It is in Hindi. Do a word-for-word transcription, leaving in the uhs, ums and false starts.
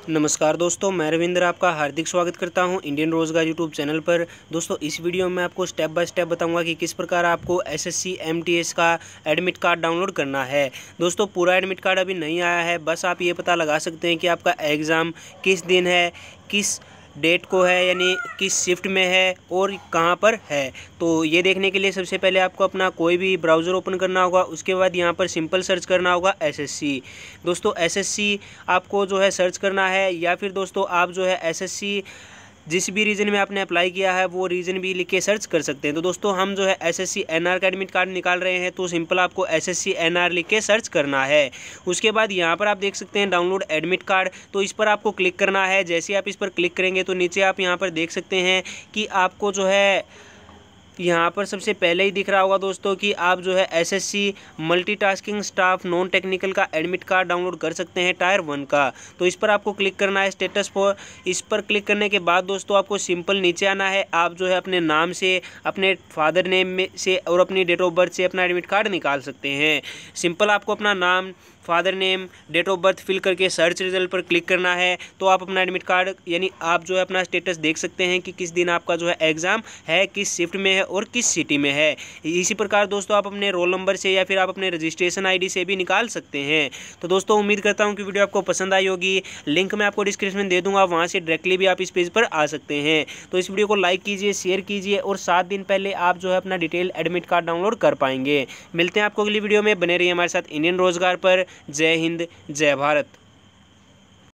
नमस्कार दोस्तों, मैं रविंद्र आपका हार्दिक स्वागत करता हूं इंडियन रोज़गार यूट्यूब चैनल पर। दोस्तों, इस वीडियो में आपको स्टेप बाय स्टेप बताऊंगा कि किस प्रकार आपको एसएससी एमटीएस का एडमिट कार्ड डाउनलोड करना है। दोस्तों, पूरा एडमिट कार्ड अभी नहीं आया है, बस आप ये पता लगा सकते हैं कि आपका एग्ज़ाम किस दिन है, किस डेट को है, यानी किस शिफ्ट में है और कहाँ पर है। तो ये देखने के लिए सबसे पहले आपको अपना कोई भी ब्राउज़र ओपन करना होगा। उसके बाद यहाँ पर सिंपल सर्च करना होगा एसएससी। दोस्तों, एसएससी आपको जो है सर्च करना है, या फिर दोस्तों आप जो है एसएससी जिस भी रीजन में आपने अप्लाई किया है वो रीजन भी लिख के सर्च कर सकते हैं। तो दोस्तों, हम जो है एसएससी एनआर का एडमिट कार्ड निकाल रहे हैं, तो सिंपल आपको एसएससी एनआर लिख के सर्च करना है। उसके बाद यहाँ पर आप देख सकते हैं डाउनलोड एडमिट कार्ड, तो इस पर आपको क्लिक करना है। जैसे आप इस पर क्लिक करेंगे तो नीचे आप यहाँ पर देख सकते हैं कि आपको जो है यहाँ पर सबसे पहले ही दिख रहा होगा दोस्तों कि आप जो है SSC multitasking staff non technical का एडमिट कार्ड डाउनलोड कर सकते हैं टायर वन का। तो इस पर आपको क्लिक करना है, स्टेटस पर। इस पर क्लिक करने के बाद दोस्तों आपको सिंपल नीचे आना है। आप जो है अपने नाम से, अपने फादर नेम में से और अपनी डेट ऑफ बर्थ से अपना एडमिट कार्ड निकाल सकते हैं। सिंपल आपको अपना नाम, father name, date of birth fill करके सर्च रिजल्ट पर क्लिक करना है, तो आप अपना एडमिट कार्ड यानी आप जो है अपना स्टेटस देख सकते हैं कि किस दिन आपका जो है एग्ज़ाम है, किस शिफ्ट में है और किस सिटी में है। इसी प्रकार दोस्तों आप अपने रोल नंबर से या फिर आप अपने रजिस्ट्रेशन आईडी से भी निकाल सकते हैं। तो दोस्तों, उम्मीद करता हूँ कि वीडियो आपको पसंद आई होगी। लिंक मैं आपको डिस्क्रिप्शन में दे दूँगा, वहाँ से डायरेक्टली भी आप इस पेज पर आ सकते हैं। तो इस वीडियो को लाइक कीजिए, शेयर कीजिए और सात दिन पहले आप जो है अपना डिटेल एडमिट कार्ड डाउनलोड कर पाएंगे। मिलते हैं आपको अगली वीडियो में, बने रहिए हमारे साथ इंडियन रोजगार पर। जय हिंद, जय भारत।